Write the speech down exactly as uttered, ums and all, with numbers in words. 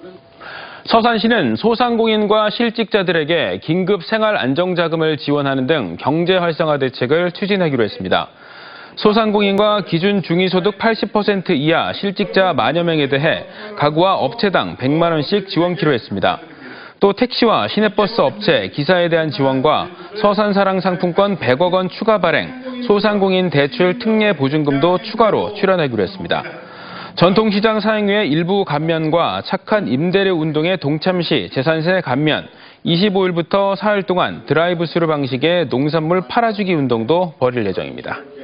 서산시는 소상공인과 실직자들에게 긴급 생활안정자금을 지원하는 등 경제 활성화 대책을 추진하기로 했습니다. 소상공인과 기준 중위소득 팔십 퍼센트 이하 실직자 만여 명에 대해 가구와 업체당 백만 원씩 지원키로 했습니다. 또 택시와 시내버스 업체, 기사에 대한 지원과 서산사랑 상품권 백억 원 추가 발행, 소상공인 대출 특례 보증금도 추가로 출연하기로 했습니다. 전통시장 사행료의 일부 감면과 착한 임대료 운동의 동참 시 재산세 감면, 이십오 일부터 사흘 동안 드라이브스루 방식의 농산물 팔아주기 운동도 벌일 예정입니다.